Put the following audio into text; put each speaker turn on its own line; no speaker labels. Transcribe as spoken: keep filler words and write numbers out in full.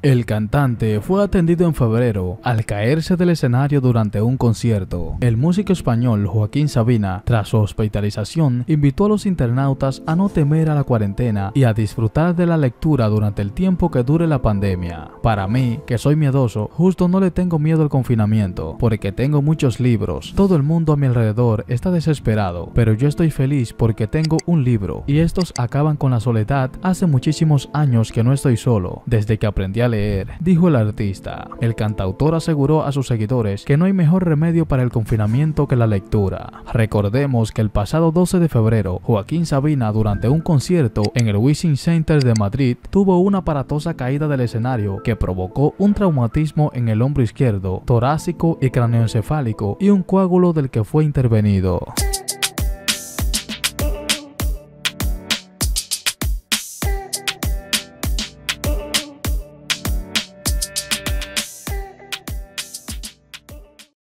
El cantante fue atendido en febrero al caerse del escenario durante un concierto. El músico español Joaquín Sabina, tras su hospitalización, invitó a los internautas a no temer a la cuarentena y a disfrutar de la lectura durante el tiempo que dure la pandemia. Para mí, que soy miedoso, justo no le tengo miedo al confinamiento, porque tengo muchos libros. Todo el mundo a mi alrededor está desesperado, pero yo estoy feliz porque tengo un libro, y estos acaban con la soledad. Hace muchísimos años que no estoy solo, desde que aprendí a leer, dijo el artista. El cantautor aseguró a sus seguidores que no hay mejor remedio para el confinamiento que la lectura. Recordemos que el pasado doce de febrero, Joaquín Sabina, durante un concierto en el Wishing Center de Madrid, tuvo una aparatosa caída del escenario que provocó un traumatismo en el hombro izquierdo, torácico y craneoencefálico y un coágulo del que fue intervenido.